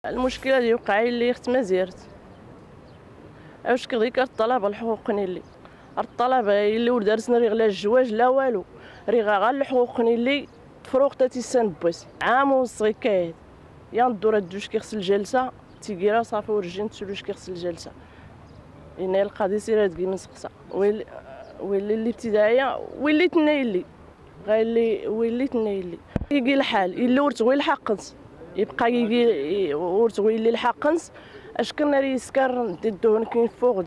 المشكله اللي وقع لي اخت ما زيرت واش كذيك الطلبه الحقوق اللي الطلبه اللي ودارسنا راه لا الجواج لا والو راه غا الحقوق اللي تفروق تاتي سان بوس عام ونص كاين يا ندور هاد جوج كيغسل الجلسه تيكيرا صافي ورجين تسولوش كيغسل الجلسه ان القضيه سيره تجي مسقسه ويلي الابتدائيه وليت نايلي غير وليت نايلي يجي الحال الا ورتغوي الحقنس يبقى يجي ورتغوي لي الحقنس اش كنا ري سكر نديدو كاين فوق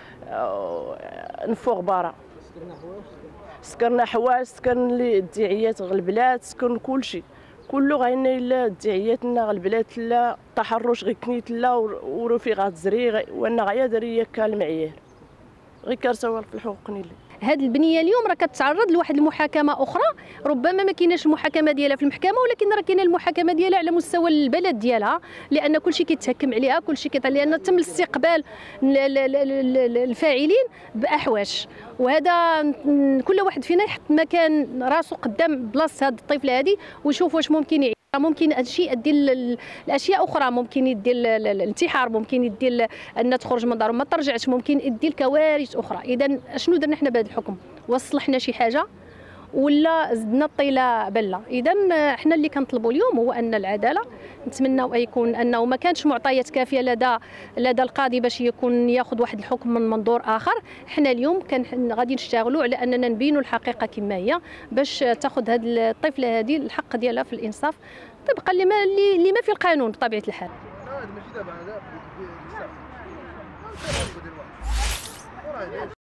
نفوق برا سكرنا حواس سكن لي الدعيات غلبلات سكن كلشي كله غاينا الا الدعياتنا غلبلات لا تحرش غير كنيت لا ورفيقات زري وانا غيا دريه كالمعيار غير كارثه في الحقوق نيلي. هذه البنيه اليوم راه كتعرض لواحد المحاكمه اخرى، ربما ما كايناش المحاكمه ديالها في المحكمه ولكن راه كاينه المحاكمه ديالها على مستوى البلد ديالها، لان كلشي كيتحكم عليها كلشي لان تم استقبال الفاعلين باحواش، وهذا كل واحد فينا يحط مكان راسو قدام بلاصه هذه الطفله هذه ويشوف واش ممكن ممكن الشيء يدي الاشياء اخرى، ممكن يدي الانتحار، ممكن يدي ان تخرج من دارهم ما ترجعش، ممكن يدي الكوارث اخرى. اذا شنو درنا حنا بهذا الحكم؟ وصلحنا شي حاجه ولا زدنا الطيله بله؟ اذا حنا اللي كنطلبوا اليوم هو ان العداله، نتمناو يكون انه ما كانش معطيات كافيه لدى القاضي باش يكون ياخذ واحد الحكم من منظور اخر. حنا اليوم كان غادي نشتغلوا على اننا نبينوا الحقيقه كما هي باش تاخذ هذه الطفله هذه الحق ديالها في الانصاف طبقا لما في القانون بطبيعه الحال.